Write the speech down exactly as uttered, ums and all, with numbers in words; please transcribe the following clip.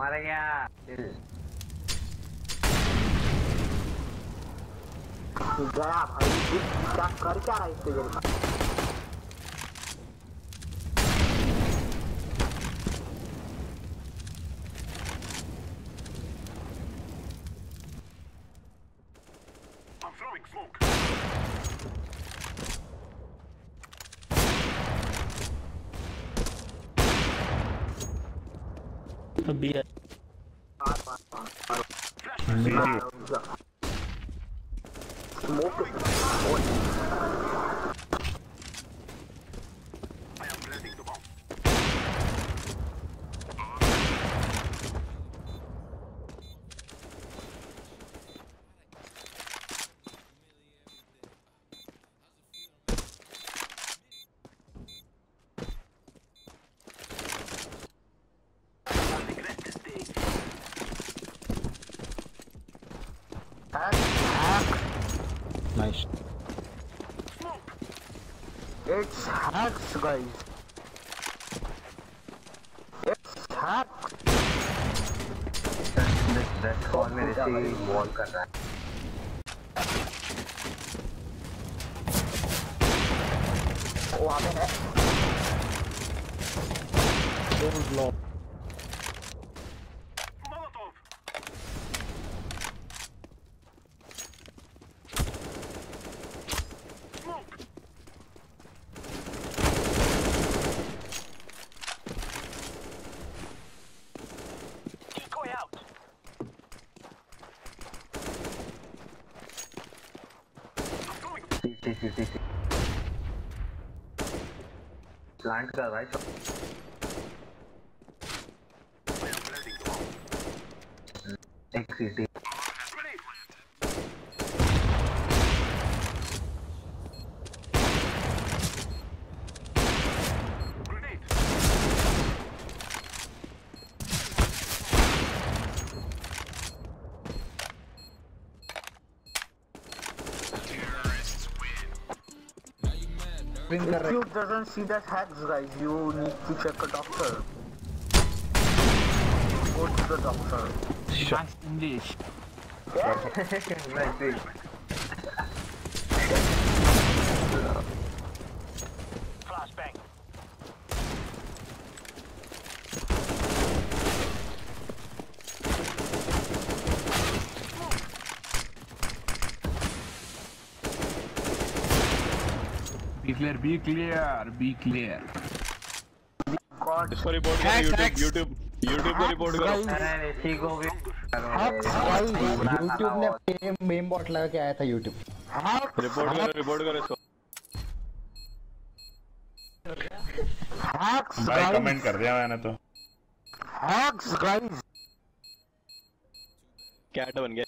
मर गया गया भाई क्या कर क्या रहा है इसके जरिए अभी है Nice. It's hacks, guys. It's hacks. That's कौन मेरे से बॉल कर रहा है? वहाँ पे है. Don't block. Plant का right. एक सीटी. If you doesn't see that hacks, guys, you need to check a doctor. Go to the doctor. Nice English. Nice. Flashbang. Be clear, be clear, be clear. God. इसको report करो YouTube, YouTube, YouTube को report करो. अरे इसी को भी. YouTube ने ma'am bot लगा के आया था YouTube. रिपोर्ट करो, रिपोर्ट करो इसको. Hacks, भाई कमेंट कर दिया मैंने तो. Hacks, guys. कैट बन गया.